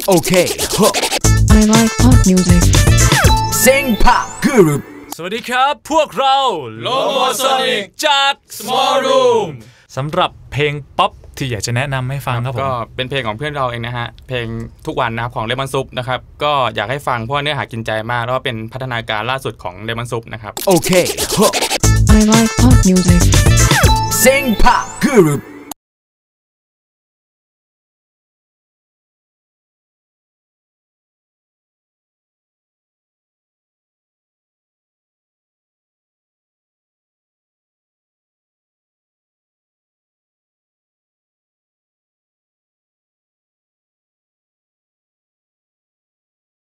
Okay. I like pop music. Sing Pop Group. สวัสดีครับพวกเราโลโมโซนิกจาก Small Room สำหรับเพลงป๊อปที่อยากจะแนะนำให้ฟังครับผมก็เป็นเพลงของเพื่อนเราเองนะฮะเพลงทุกวันนะครับของเลมอนซุปนะครับก็อยากให้ฟังเพราะเนื้อหากินใจมากแล้วก็เป็นพัฒนาการล่าสุดของเลมอนซุปนะครับ Okay. I like pop music. Sing Pop Group.